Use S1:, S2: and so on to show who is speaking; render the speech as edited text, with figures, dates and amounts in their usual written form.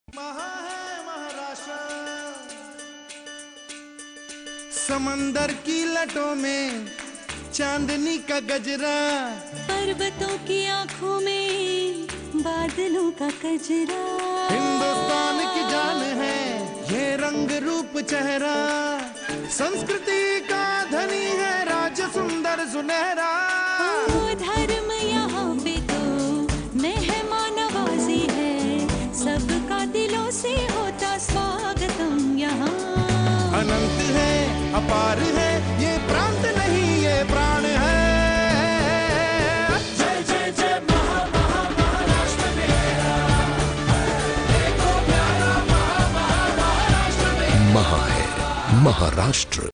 S1: महा है महाराष्ट्र, समंदर की लटों में चांदनी का गजरा,
S2: पर्वतों की आंखों में बादलों का कजरा।
S1: हिंदुस्तान की जान है ये रंग रूप चेहरा, संस्कृति का धनी है राज्य सुंदर सुनहरा।
S2: धर्म यहाँ पे तो मेहमान नवाजी है, सबका दिलों से होता स्वागतम यहाँ।
S1: अनंत है अपार है ये प्रांत नहीं ये प्राण है।
S3: जय जय जय महा महा महाराष्ट्र मेरा, देखो प्यारा महा महा महाराष्ट्र मेरा।
S4: महा है महाराष्ट्र।